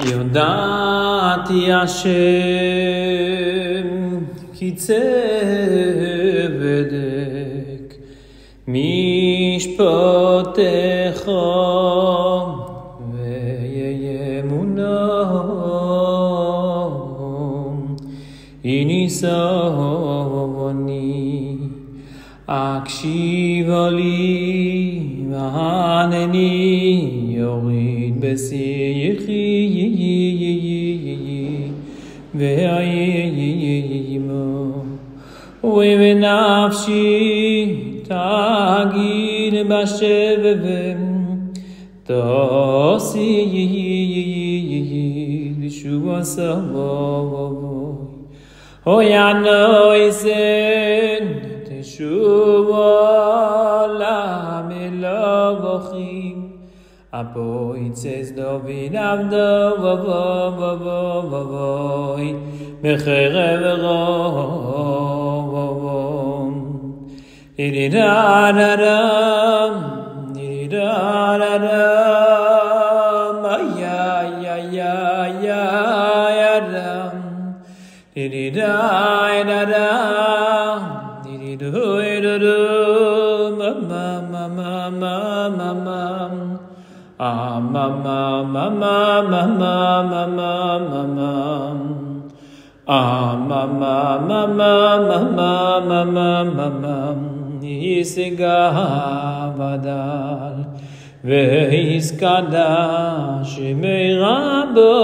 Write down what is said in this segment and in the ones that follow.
ידעתי השם כי צדק משפטך ואמונם הניסוני הקשיבה לי וענני יוריד בשיחי ואיימו ובנפשי תגיד בשבב תעשי בשובע סבו אוי הנויסן תשובע למלאכים הפויצס דוד עבדו ובוי בחרב רום דידאדאדם דידאדאדם איי-איי-איי-איי-איי-אדם דידאדאדם דידאדאדם ממממממממם יסגע ויסקדש מרבו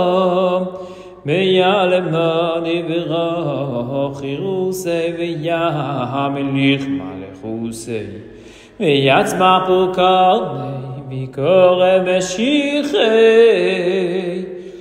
מיעלמני חירוסי וימליך מלכוסי ויצמחו קרני ביקורי משיחי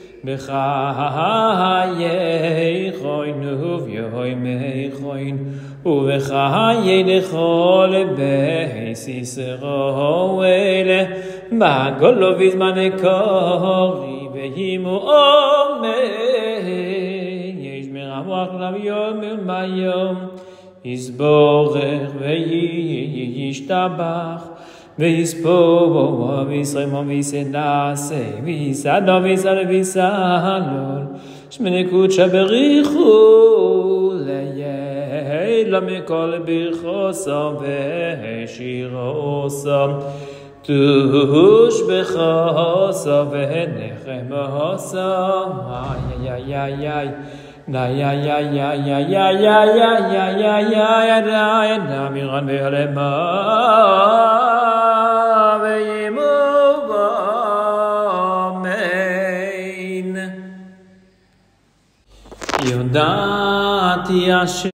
בחיי חוין וביומי חוין ובחיי לכל בייס ישראל בגולו בזמן קורי וימו עומד יש מרמוח ליום וביום יסבורך וישתבח ויספור וישרמו ויסנעשה ויסעדו ויסעד ויסעלול שמני קודשא בריחו לילה מכל ברכוסו ושירוסו תוש בחוסו ונחמוסו איי-איי-איי-איי נמירן והלמה וימובן ידעתי השם